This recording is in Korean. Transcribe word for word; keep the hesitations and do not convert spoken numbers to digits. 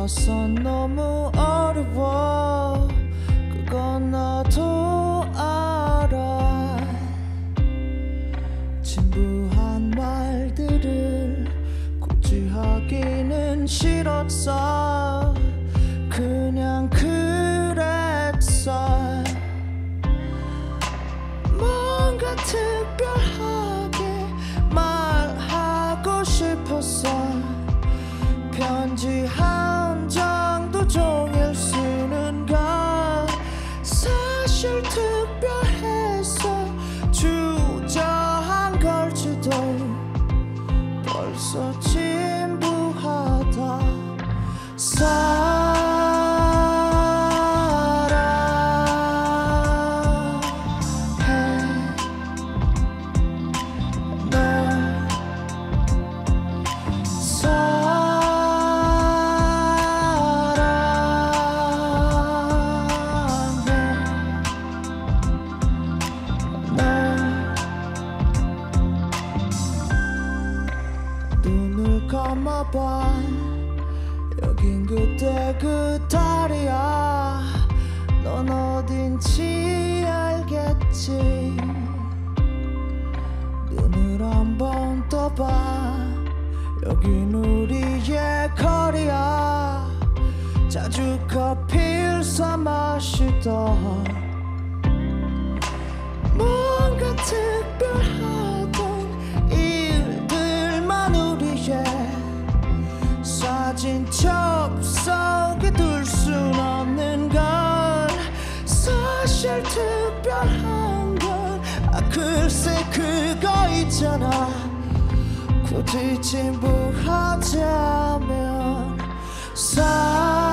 낯선 너무 어려워 그건 나도 알아. 진부한 말들을 굳이 하기는 싫었어. 그냥 그랬어. 뭔가 특별하게 말하고 싶었어. 편지 한 장도 종일 쓰는 건 사실 특별해서 주저한 걸지도. 벌써 진부하다. 눈을 감아봐. 여긴 그때 그 달이야. 넌 어딘지 알겠지. 눈을 한번 떠봐. 여긴 우리의 거리야. 자주 커피를 사 마시던 뭔가 특별하던 일들만 우리의 사진 첩석에 둘 순 없는 건 사실 특별한 건 아 글쎄 그거 있잖아. 굳이 진부하자면 사